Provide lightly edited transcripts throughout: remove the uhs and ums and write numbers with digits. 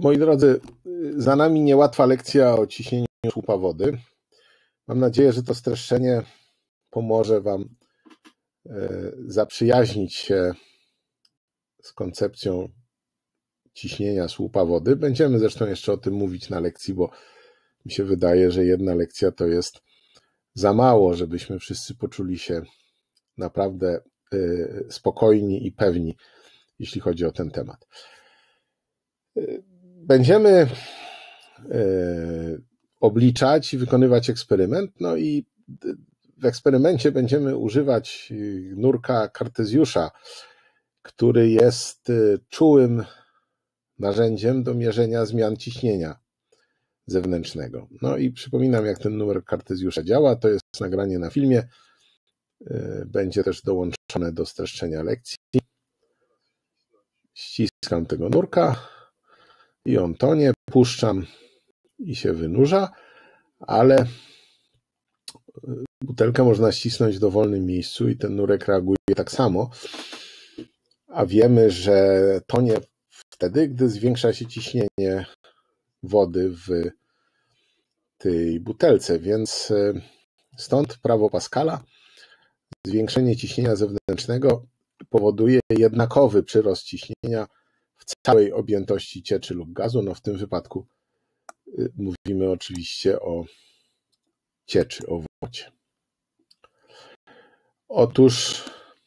Moi drodzy, za nami niełatwa lekcja o ciśnieniu słupa wody. Mam nadzieję, że to streszczenie pomoże Wam zaprzyjaźnić się z koncepcją ciśnienia słupa wody. Będziemy zresztą jeszcze o tym mówić na lekcji, bo mi się wydaje, że jedna lekcja to jest za mało, żebyśmy wszyscy poczuli się naprawdę spokojni i pewni, jeśli chodzi o ten temat. Będziemy obliczać i wykonywać eksperyment, no i w eksperymencie będziemy używać nurka Kartezjusza, który jest czułym narzędziem do mierzenia zmian ciśnienia zewnętrznego. No i przypominam, jak ten numer Kartezjusza działa. To jest nagranie na filmie. Będzie też dołączone do streszczenia lekcji. Ściskam tego nurka i on tonie, puszczam i się wynurza, ale butelkę można ścisnąć w dowolnym miejscu i ten nurek reaguje tak samo, a wiemy, że tonie wtedy, gdy zwiększa się ciśnienie wody w tej butelce, więc stąd prawo Pascala. Zwiększenie ciśnienia zewnętrznego powoduje jednakowy przyrost ciśnienia w całej objętości cieczy lub gazu. No w tym wypadku mówimy oczywiście o cieczy, o wodzie. Otóż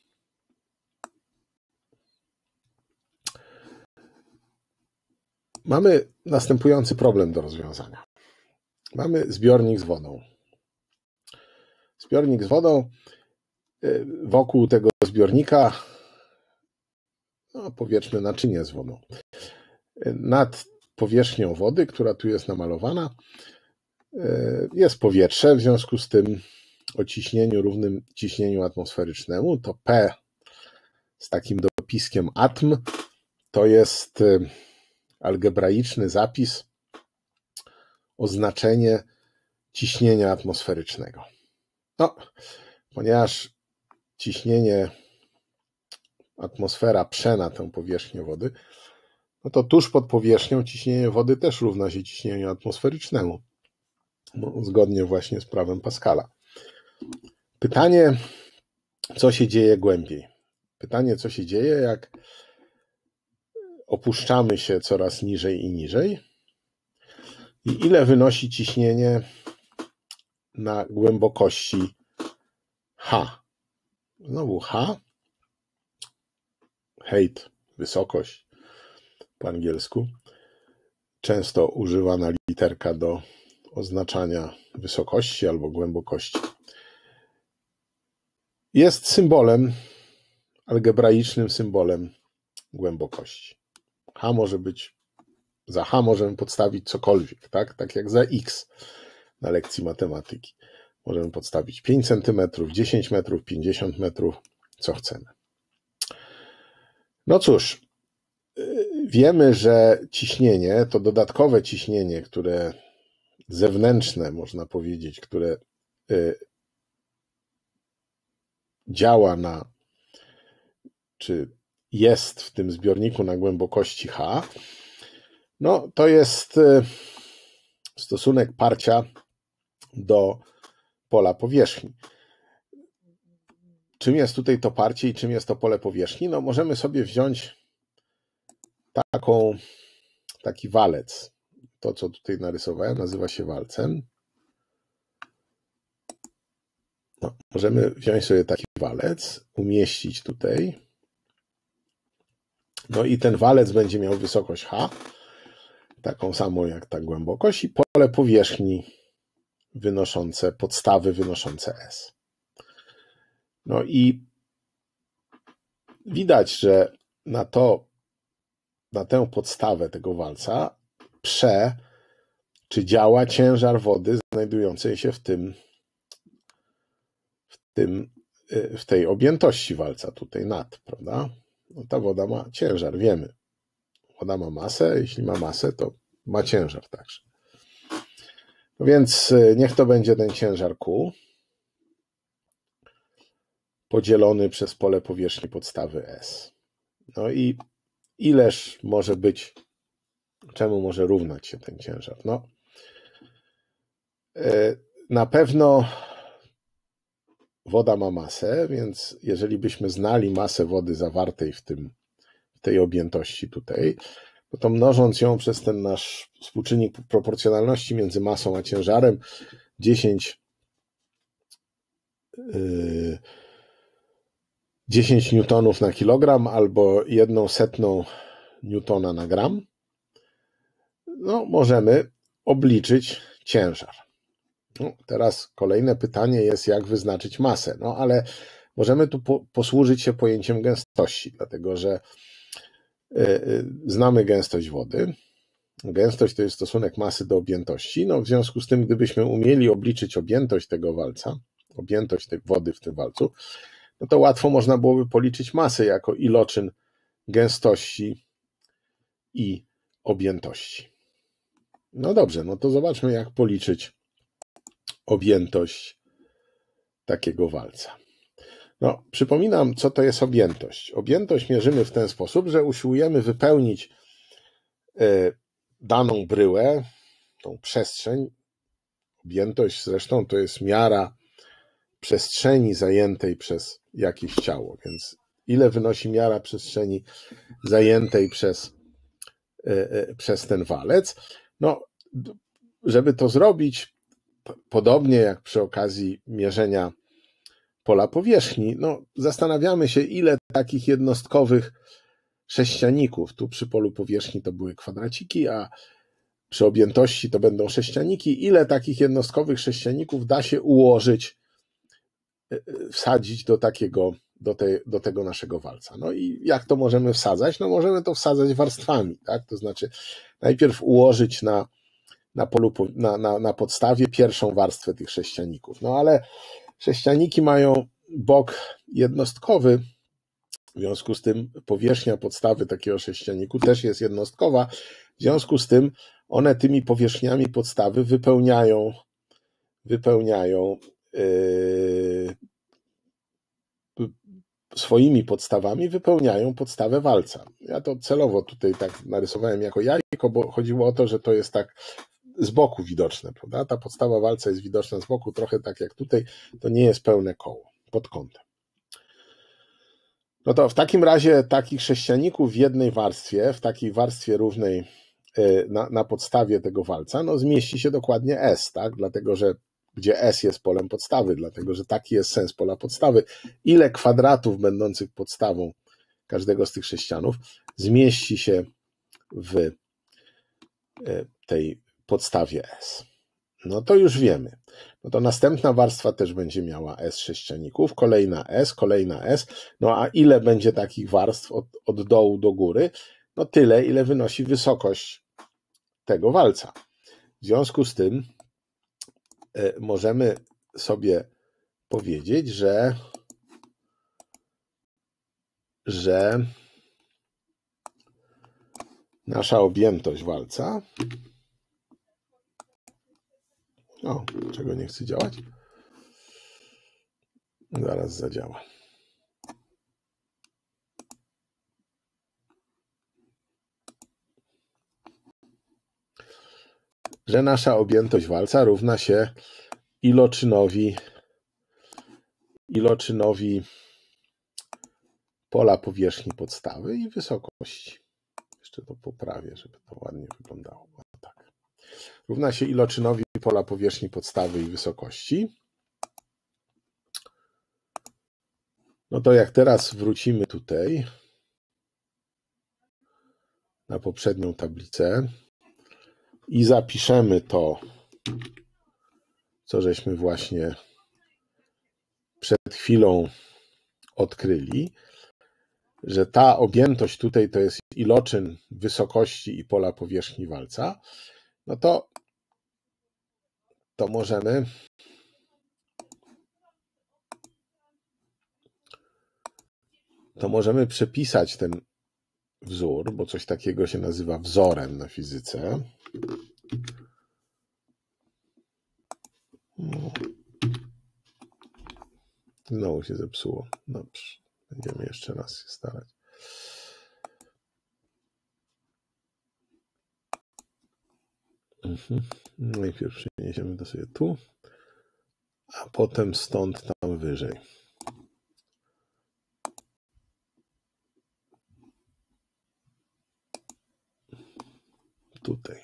mamy następujący problem do rozwiązania. Mamy zbiornik z wodą. Zbiornik z wodą. Wokół tego zbiornika, no powiedzmy, naczynie z wodą. Nad powierzchnią wody, która tu jest namalowana, jest powietrze, w związku z tym o ciśnieniu równym ciśnieniu atmosferycznemu. To P z takim dopiskiem atm to jest algebraiczny zapis, oznaczenie ciśnienia atmosferycznego. No, ponieważ ciśnienie atmosfera prze na tę powierzchnię wody, no to tuż pod powierzchnią ciśnienie wody też równa się ciśnieniu atmosferycznemu, zgodnie właśnie z prawem Pascala. Pytanie, co się dzieje głębiej? Pytanie, co się dzieje, jak opuszczamy się coraz niżej i niżej i ile wynosi ciśnienie na głębokości H. Znowu H, height, wysokość po angielsku, często używana literka do oznaczania wysokości albo głębokości. Jest symbolem, algebraicznym symbolem głębokości. H może być, za H możemy podstawić cokolwiek, tak jak za X na lekcji matematyki. Możemy podstawić 5 cm, 10 metrów, 50 metrów, co chcemy. No cóż, wiemy, że ciśnienie, to dodatkowe ciśnienie, które zewnętrzne, można powiedzieć, które działa na, czy jest w tym zbiorniku na głębokości H, no to jest stosunek parcia do pola powierzchni. Czym jest tutaj to parcie i czym jest to pole powierzchni? No możemy sobie wziąć taki walec. To, co tutaj narysowałem, nazywa się walcem. No, możemy wziąć sobie taki walec, umieścić tutaj. No i ten walec będzie miał wysokość H, taką samą jak ta głębokość, i pole powierzchni wynoszące, podstawy wynoszące S. No i widać, że na tę podstawę tego walca działa ciężar wody znajdującej się w tej objętości walca tutaj nad, prawda? No ta woda ma ciężar, wiemy. Woda ma masę, jeśli ma masę, to ma ciężar także. No więc niech to będzie ten ciężar Q podzielony przez pole powierzchni podstawy S. No i ileż może być czemu może równać się ten ciężar? No, na pewno woda ma masę, więc jeżeli byśmy znali masę wody zawartej w tej objętości tutaj, no to mnożąc ją przez ten nasz współczynnik proporcjonalności między masą a ciężarem 10 newtonów na kilogram albo 1/100 newtona na gram, no możemy obliczyć ciężar. No, teraz kolejne pytanie jest, jak wyznaczyć masę. No ale możemy tu posłużyć się pojęciem gęstości, dlatego że znamy gęstość wody. Gęstość to jest stosunek masy do objętości. No, w związku z tym, gdybyśmy umieli obliczyć objętość tego walca, objętość tej wody w tym walcu, no to łatwo można byłoby policzyć masę jako iloczyn gęstości i objętości. No dobrze, no to zobaczmy, jak policzyć objętość takiego walca. No, przypominam, co to jest objętość. Objętość mierzymy w ten sposób, że usiłujemy wypełnić daną bryłę, tą przestrzeń. Objętość zresztą to jest miara przestrzeni zajętej przez jakieś ciało, więc ile wynosi miara przestrzeni zajętej przez ten walec? No, żeby to zrobić, podobnie jak przy okazji mierzenia pola powierzchni, no, zastanawiamy się, ile takich jednostkowych sześcianików, tu przy polu powierzchni to były kwadraciki, a przy objętości to będą sześcianiki, ile takich jednostkowych sześcianików da się ułożyć, wsadzić do tego naszego walca. No i jak to możemy wsadzać? No możemy to wsadzać warstwami, tak? To znaczy najpierw ułożyć na podstawie pierwszą warstwę tych sześcianików. No ale sześcianiki mają bok jednostkowy, w związku z tym powierzchnia podstawy takiego sześcianiku też jest jednostkowa, w związku z tym one tymi powierzchniami podstawy wypełniają swoimi podstawami wypełniają podstawę walca. Ja to celowo tutaj tak narysowałem jako jajko, bo chodziło o to, że to jest tak z boku widoczne, prawda? Ta podstawa walca jest widoczna z boku, trochę tak jak tutaj, to nie jest pełne koło pod kątem. No to w takim razie takich sześcianików w jednej warstwie, w takiej warstwie równej na podstawie tego walca, no zmieści się dokładnie S, tak? Dlatego, że gdzie S jest polem podstawy, dlatego, że taki jest sens pola podstawy. Ile kwadratów będących podstawą każdego z tych sześcianów zmieści się w tej podstawie S. No to już wiemy. No to następna warstwa też będzie miała S sześcianików, kolejna S, no a ile będzie takich warstw od dołu do góry? No tyle, ile wynosi wysokość tego walca. W związku z tym możemy sobie powiedzieć, że nasza objętość walca, czego nie chce działać? Zaraz zadziała. Że nasza objętość walca równa się iloczynowi pola powierzchni podstawy i wysokości. Jeszcze to poprawię, żeby to ładnie wyglądało. Tak. Równa się iloczynowi pola powierzchni podstawy i wysokości. No to jak teraz wrócimy tutaj na poprzednią tablicę i zapiszemy to, co żeśmy właśnie przed chwilą odkryli, że ta objętość tutaj to jest iloczyn wysokości i pola powierzchni walca, no to możemy przepisać ten wzór, bo coś takiego się nazywa wzorem na fizyce. Znowu się zepsuło. Dobrze, będziemy jeszcze raz się starać. Najpierw przeniesiemy to sobie tu, a potem stąd tam wyżej. Tutaj.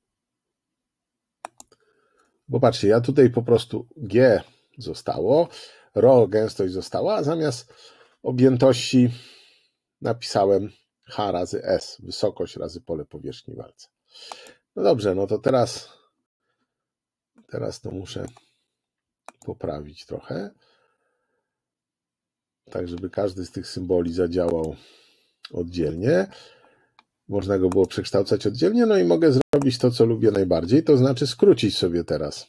Bo patrzcie, ja tutaj po prostu G zostało, ρ gęstość została, a zamiast objętości napisałem H razy S, wysokość razy pole powierzchni walca. No dobrze, no to teraz to muszę poprawić trochę, tak żeby każdy z tych symboli zadziałał oddzielnie. Można go było przekształcać oddzielnie, no i mogę zrobić to, co lubię najbardziej, to znaczy skrócić sobie teraz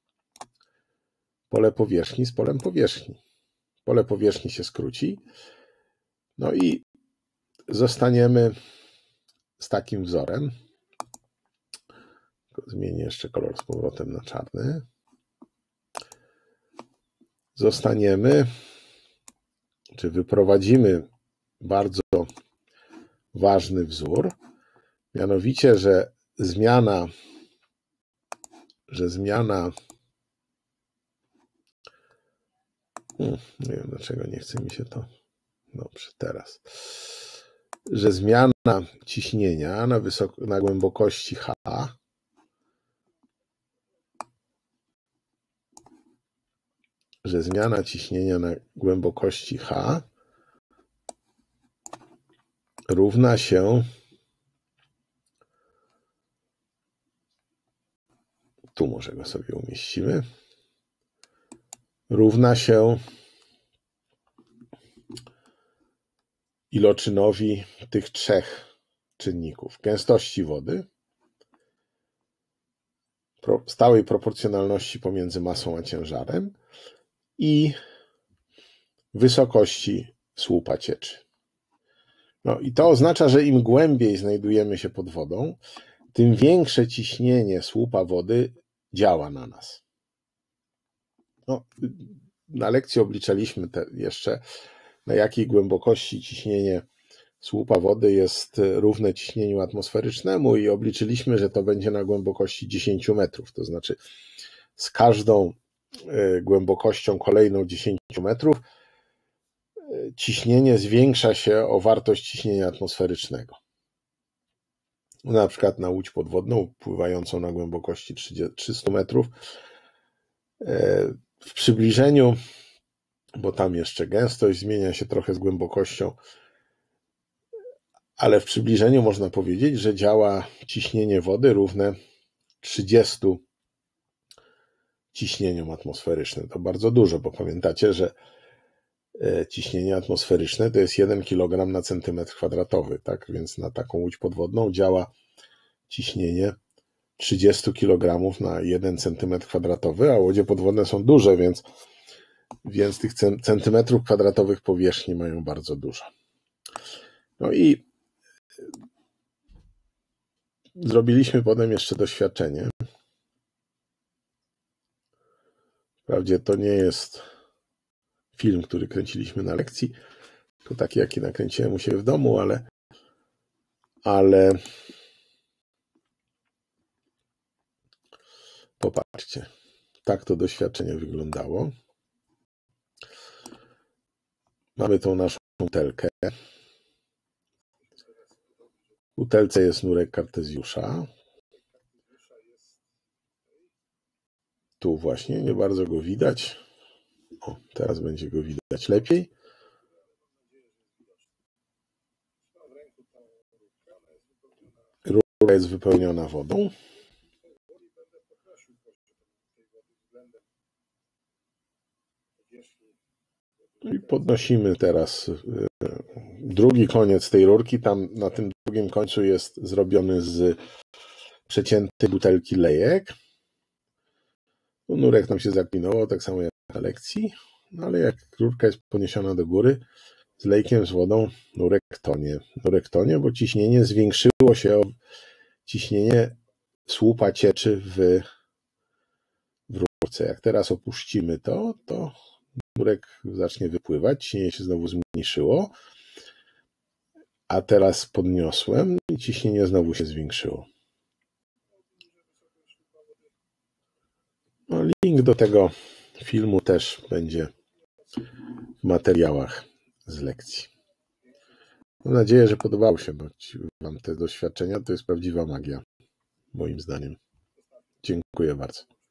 pole powierzchni z polem powierzchni. Pole powierzchni się skróci, no i zostaniemy z takim wzorem. Zmienię jeszcze kolor z powrotem na czarny. Zostaniemy, czy wyprowadzimy bardzo ważny wzór, mianowicie, że zmiana nie wiem dlaczego nie chce mi się to, dobrze, teraz, że zmiana ciśnienia na głębokości H równa się, tu może go sobie umieścimy, równa się iloczynowi tych trzech czynników. Gęstości wody, stałej proporcjonalności pomiędzy masą a ciężarem i wysokości słupa cieczy. No i to oznacza, że im głębiej znajdujemy się pod wodą, tym większe ciśnienie słupa wody działa na nas. No, na lekcji obliczaliśmy jeszcze, na jakiej głębokości ciśnienie słupa wody jest równe ciśnieniu atmosferycznemu i obliczyliśmy, że to będzie na głębokości 10 metrów. To znaczy z każdą głębokością kolejną 10 metrów ciśnienie zwiększa się o wartość ciśnienia atmosferycznego. Na przykład na łódź podwodną pływającą na głębokości 300 metrów w przybliżeniu, bo tam jeszcze gęstość zmienia się trochę z głębokością, ale w przybliżeniu można powiedzieć, że działa ciśnienie wody równe 30 ciśnieniom atmosferycznym. To bardzo dużo, bo pamiętacie, że ciśnienie atmosferyczne to jest 1 kg na centymetr kwadratowy, tak? Więc na taką łódź podwodną działa ciśnienie 30 kg na 1 centymetr kwadratowy, a łodzie podwodne są duże, więc tych centymetrów kwadratowych powierzchni mają bardzo dużo. No i zrobiliśmy potem jeszcze doświadczenie. Wprawdzie to nie jest film, który kręciliśmy na lekcji, to taki, jaki nakręciłem u siebie w domu, ale popatrzcie, tak to doświadczenie wyglądało. Mamy tą naszą butelkę. W butelce jest nurek Kartezjusza. Tu właśnie, nie bardzo go widać. O, teraz będzie go widać lepiej. Rura jest wypełniona wodą. I podnosimy teraz drugi koniec tej rurki. Tam na tym drugim końcu jest zrobiony z przeciętej butelki lejek. Nurek nam się zaklinował, tak samo jak na lekcji, no ale jak rurka jest podniesiona do góry z lejkiem, z wodą, nurek tonie, bo ciśnienie zwiększyło się o ciśnienie słupa cieczy w rurce. Jak teraz opuścimy to nurek zacznie wypływać, ciśnienie się znowu zmniejszyło, a teraz podniosłem i ciśnienie znowu się zwiększyło. Link do tego filmu też będzie w materiałach z lekcji. Mam nadzieję, że podobało się Wam te doświadczenia. To jest prawdziwa magia, moim zdaniem. Dziękuję bardzo.